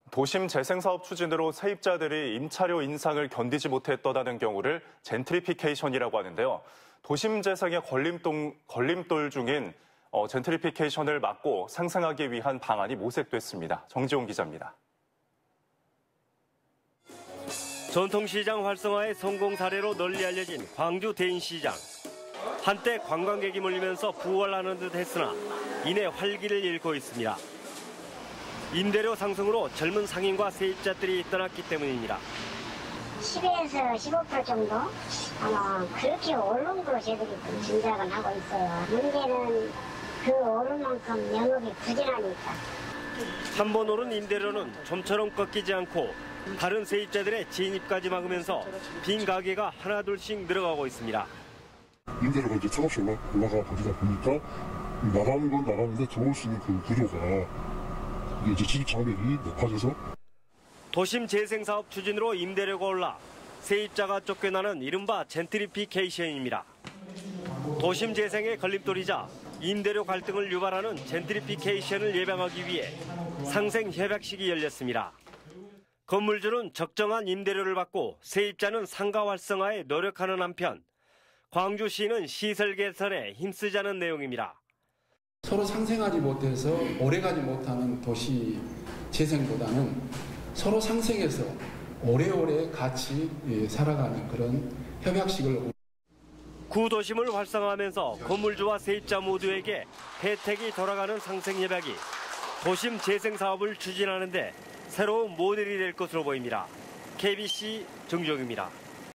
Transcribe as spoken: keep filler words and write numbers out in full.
도심 재생사업 추진으로 세입자들이 임차료 인상을 견디지 못해 떠나는 경우를 젠트리피케이션이라고 하는데요. 도심 재생의 걸림돌, 걸림돌 중인 어, 젠트리피케이션을 막고 상생하기 위한 방안이 모색됐습니다. 정지용 기자입니다. 전통시장 활성화의 성공 사례로 널리 알려진 광주 대인시장. 한때 관광객이 몰리면서 부활하는 듯 했으나 이내 활기를 잃고 있습니다. 임대료 상승으로 젊은 상인과 세입자들이 떠났기 때문입니다. 십에서 십오 퍼센트 정도? 아마 그렇게 오른 걸로 저희들이 짐작은 하고 있어요. 문제는 그 오른 만큼 영업이 부진하니까. 한 번 오른 임대료는 좀처럼 꺾이지 않고 다른 세입자들의 진입까지 막으면서 빈 가게가 하나둘씩 늘어가고 있습니다. 임대료가 이제 천억씩 올라가 버리다 보니까 나가는 건 나가는데 들어올 수 있는 그 구조가 이제 진입 장벽이 높아져서 도심 재생 사업 추진으로 임대료가 올라 세입자가 쫓겨나는 이른바 젠트리피케이션입니다. 도심 재생의 걸림돌이자 임대료 갈등을 유발하는 젠트리피케이션을 예방하기 위해 상생 협약식이 열렸습니다. 건물주는 적정한 임대료를 받고 세입자는 상가 활성화에 노력하는 한편 광주시는 시설 개선에 힘쓰자는 내용입니다. 서로 상생하지 못해서 오래가지 못하는 도시 재생보다는 서로 상생해서 오래오래 같이 살아가는 그런 협약식을. 구도심을 활성화하면서 건물주와 세입자 모두에게 혜택이 돌아가는 상생협약이 도심 재생 사업을 추진하는 데 새로운 모델이 될 것으로 보입니다. 케이비씨 정주영입니다.